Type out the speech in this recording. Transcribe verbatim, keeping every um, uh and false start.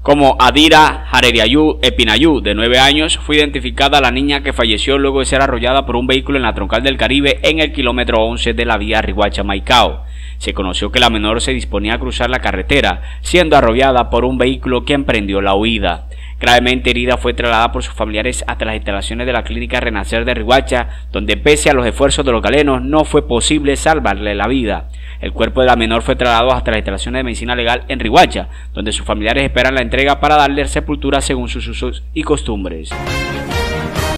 Como Adira Jareriayú Epinayú, de nueve años, fue identificada la niña que falleció luego de ser arrollada por un vehículo en la troncal del Caribe en el kilómetro once de la vía Riohacha-Maicao. Se conoció que la menor se disponía a cruzar la carretera, siendo arrollada por un vehículo que emprendió la huida. Gravemente herida, fue trasladada por sus familiares hasta las instalaciones de la clínica Renacer de Riohacha, donde pese a los esfuerzos de los galenos no fue posible salvarle la vida. El cuerpo de la menor fue trasladado hasta las instalaciones de medicina legal en Riohacha, donde sus familiares esperan la entrega para darle sepultura según sus usos y costumbres.